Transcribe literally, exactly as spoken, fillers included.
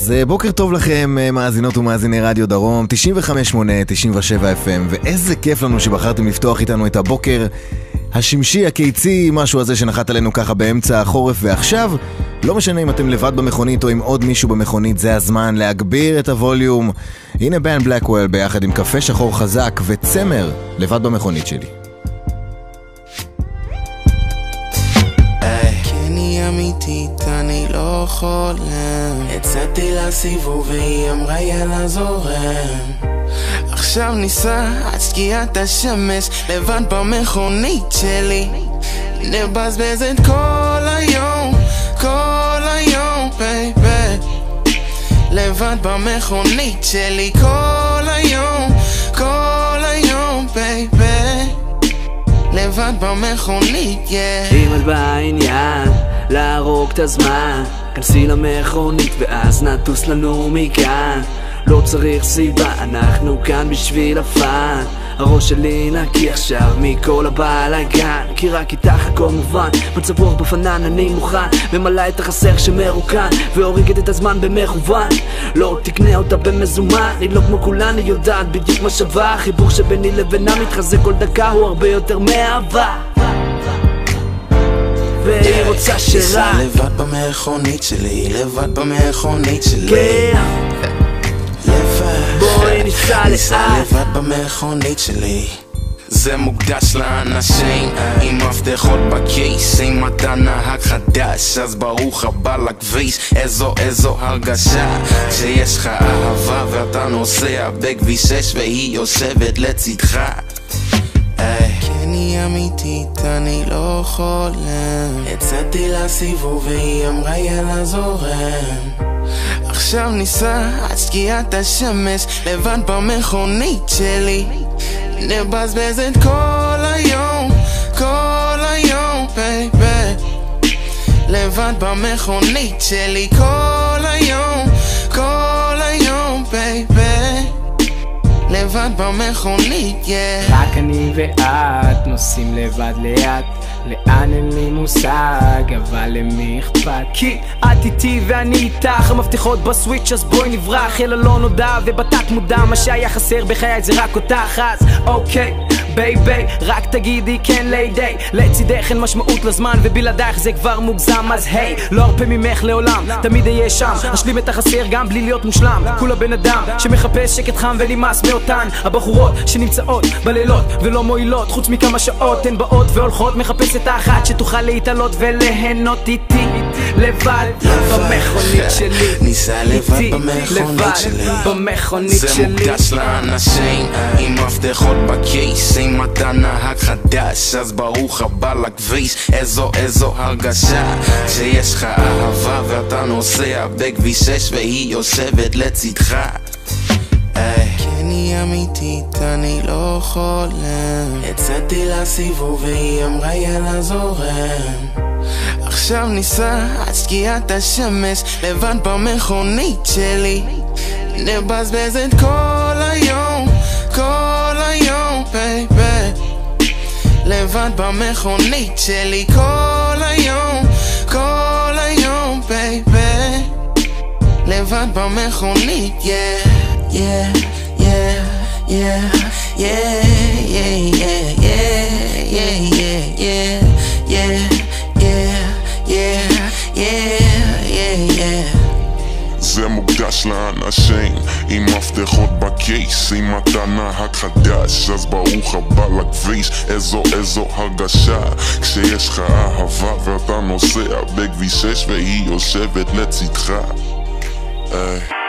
אז בוקר טוב לכם, מאזינות ומאזיני רדיו דרום, תשעים וחמש שמונה, תשעים ושבע אף אם, ואיזה כיף לנו שבחרתם לפתוח איתנו את הבוקר השמשי, הקיצי, משהו הזה שנחת עלינו ככה באמצע החורף. ועכשיו, לא משנה אם אתם לבד במכונית או עם עוד מישהו במכונית, זה הזמן להגביר את הווליום. הנה בן בלקוול ביחד עם קפה שחור חזק וצמר לבד במכונית שלי. אמיתית, אני לא חולם. יצאתי לסיבוב והיא אמרה יאללה זורם. עכשיו ניסע עד שקיעת השמש לבד במכונית שלי. נבזבז את כל היום, כל היום בייבי, לבד במכונית שלי. כל היום, כל היום בייבי, לבד במכונית, yeah. אם את בעניין להרוג את הזמן, כנסי למכונית ואז נטוס לנו מכאן. לא צריך סיבה, אנחנו כאן בשביל הפן. הראש שלי נקי עכשיו מכל הבלגן, כי רק איתך הכל מובן. מצב רוח בפנן אני מוכן, ממלא את החסר שמרוקן, והורגת את הזמן במכוון. לא תקנה אותה במזומן, היא לא כמו כולן, היא יודעת בדיוק מה שווה. החיבור שביני לבינה מתחזק כל דקה, הוא הרבה יותר מאהבה. והיא רוצה שרק ניסע לבד במכונית שלי, לבד במכונית שלי, לבד. בואי ניסע לאט, לבד במכונית שלי. זה מוקדש לאנשים עם מפתחות בכיס. אם אתה נהג חדש אז ברוך הבא לכביש. איזו איזו הרגשה שיש לך אהבה ואתה נוסע בכביש שש והיא יושבת לצדך. כן היא אמיתית, אני לא חולם. יצאתי לסיבוב והיא אמרה יאללה זורם. עכשיו ניסע עד שקיעת השמש לבד במכונית שלי. נבזבז את כל היום, כל היום בייבי, לבד במכונית שלי. כל היום, כל היום בייבי, לבד במכונית, yeah. רק אני ואת נוסעים לבד לאט, לאן אין לי מושג, אבל למי אכפת? כי את איתי ואני איתך, המפתחות בסוויץ' אז בואי נברח אל הלא נודע, ובתת מודע מה שהיה חסר בחיי זה רק אותך. אז אוקיי בייבי, רק תגידי כן לידי, לצידך אין משמעות לזמן ובלעדייך זה כבר מוגזם. אז היי, לא ארפה ממך לעולם, תמיד אהיה שם, אשלים את החסר גם בלי להיות מושלם. כולה בן אדם שמחפש שקט חם ונמאס מאותן הבחורות שנמצאות בלילות ולא מועילות, חוץ מכמה שעות הן באות והולכות. מחפש את האחת שתוכל להתעלות וליהנות איתי לבד במכונית שלי. ניסע לבד במכונית שלי, במכונית שלי. זה מוקדש לאנשים עם מפתחות בכיס. אם אתה נהג חדש אז ברוך הבא לכביש. איזו איזו הרגשה שיש לך אהבה ואתה נוסע בכביש שש והיא יושבת לצדך. כן היא אמיתית, אני לא חולם. יצאתי לסיבוב והיא אמרה יאללה זורם. עכשיו ניסע עד שקיעת השמש לבד במכונית שלי. נבזבז את כל היום, כל היום בייבי, לבד במכונית שלי. כל היום, כל היום בייבי, לבד במכונית, yeah. Yeah, yeah, yeah, yeah, yeah, yeah, yeah, yeah, yeah, yeah, yeah, yeah, yeah, yeah. זה מוקדש לאנשים עם מפתחות בכיס. אם אתה נהג חדש אז ברוך הבא לכביש. איזו איזו הרגשה כשיש לך אהבה ואתה נוסע בכביש שש והיא יושבת לצדך. איי